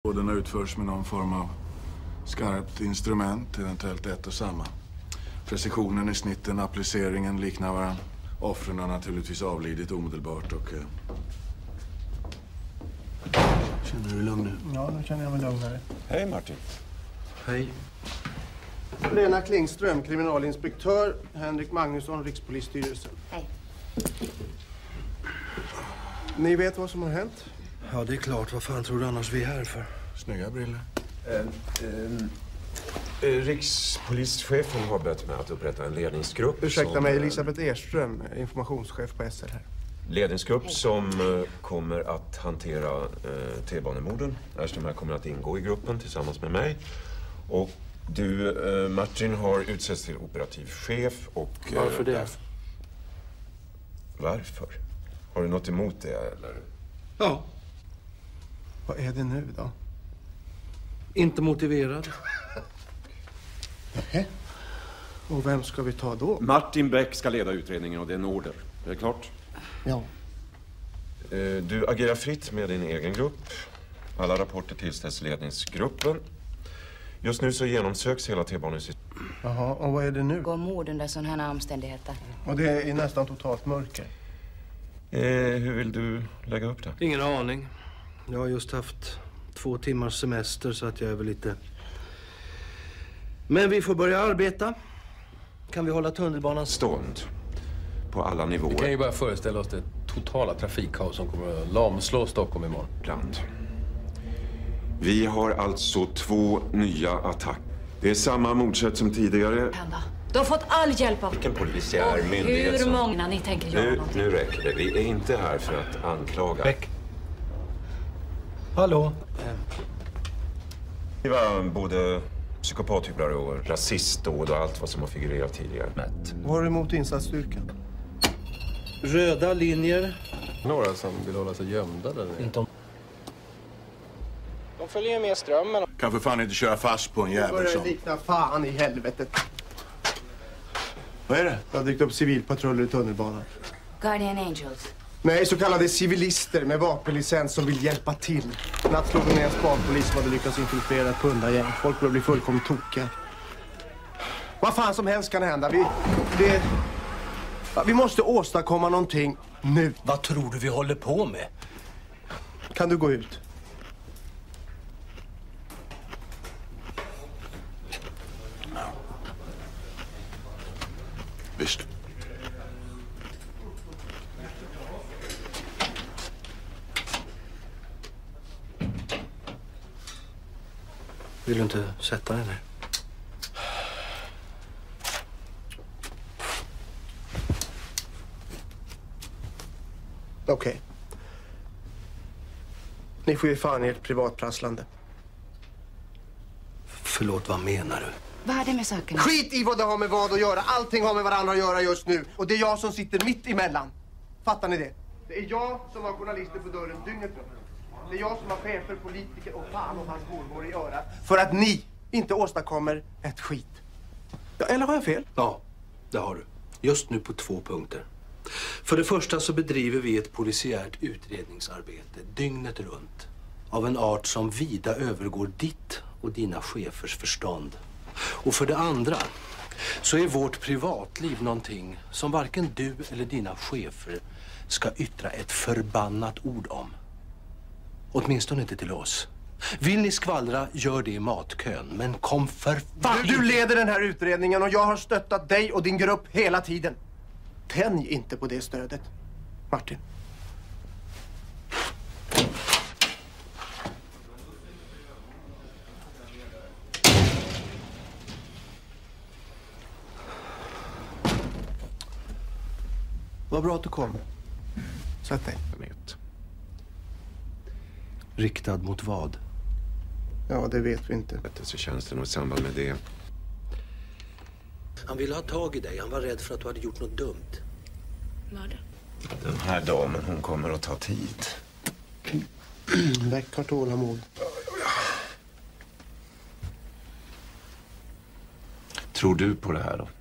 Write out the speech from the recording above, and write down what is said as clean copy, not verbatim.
Båda utförs med någon form av skarpt instrument, eventuellt ett och samma. Precisionen i snitten, appliceringen liknar varandra. Offren har naturligtvis avlidit omedelbart och... Känner du dig lugn nu? Ja, nu känner jag mig lugnare. Hej Martin. Hej. Lena Klingström, kriminalinspektör. Henrik Magnusson, Rikspolisstyrelsen. Hej. Ni vet vad som har hänt? Ja, det är klart. Vad fan tror du annars vi är här för? Snygga briller. Rikspolischefen har bett mig att upprätta en ledningsgrupp. Ursäkta mig, Elisabeth Erström, informationschef på SL här. Ledningsgrupp som kommer att hantera T-banemorden. Erström här kommer att ingå i gruppen tillsammans med mig. Och du, Martin, har utsetts till operativ chef och... Varför det? Varför? Har du något emot det, eller? Ja. Vad är det nu då? Inte motiverad. Nej. Och vem ska vi ta då? Martin Bäck ska leda utredningen och det är en order. Är det klart? Ja. Du agerar fritt med din egen grupp. Alla rapporter tillställs ledningsgruppen. Just nu så genomsöks hela T-banens... Jaha, och vad är det nu? Går mord under sådana här omständigheter. Och det är nästan totalt mörker. Hur vill du lägga upp det? Ingen aning. Jag har just haft 2 timmars semester så att jag är väl lite... Men vi får börja arbeta. Kan vi hålla tunnelbanan Stånd. På alla nivåer. Vi kan ju bara föreställa oss det totala trafikkaos som kommer att lamslå Stockholm imorgon. Land. Vi har alltså 2 nya attacker. Det är samma mordsätt som tidigare. Du har fått all hjälp av... Vilken polisiär myndighet hur som... många ni tänker göra någonting? Nu räcker det. Vi är inte här för att anklaga. Bäck. Hallå? Vi var både psykopathycklare och rasistdåd och allt vad som har figurerat tidigare. Vad har du emot insatsstyrkan? Röda linjer. Några som vill hålla sig gömda där. Inte om... De följer med strömmen. Kan för fan inte köra fast på en Det jävel börjar som... likna fan i helvetet. Vad är det? Det har dykt upp civilpatruller i tunnelbanan. Guardian Angels. Nej, så kallade civilister med vapenlicens som vill hjälpa till. Natt slog de ner en spanpolis som hade lyckats infiltrera ett pundargäng. Folk börjar bli fullkomligt tokiga. Vad fan som helst kan hända. Vi måste åstadkomma någonting nu. Vad tror du vi håller på med? Kan du gå ut? Visst. Vill du inte sätta dig ner? Okej. Ni får ju fan ert privatprasslande. Förlåt, vad menar du? Vad har det med saken? Skit i vad det har med vad att göra. Allting har med varandra att göra just nu. Och det är jag som sitter mitt emellan. Fattar ni det? Det är jag som har journalister på dörren dygnet runt. Det är jag som har chefer, politiker och fan och hans mormor i örat. För att ni inte åstadkommer ett skit. Ja, eller har jag fel? Ja, det har du. Just nu på 2 punkter. För det första så bedriver vi ett polisiärt utredningsarbete dygnet runt. Av en art som vida övergår ditt och dina chefers förstånd. Och för det andra så är vårt privatliv någonting som varken du eller dina chefer ska yttra ett förbannat ord om. Åtminstone inte till oss. Vill ni skvallra, gör det i matkön. Men kom för fan! Du leder den här utredningen och jag har stöttat dig och din grupp hela tiden. Tänj inte på det stödet, Martin. Vad bra att du kom. Sätt dig. Riktad mot vad? Ja, det vet vi inte. Så känns det nog i samband med det. Han ville ha tag i dig. Han var rädd för att du hade gjort något dumt. Vad? Den här damen, hon kommer att ta tid. Bäck har tålamod. Tror du på det här då?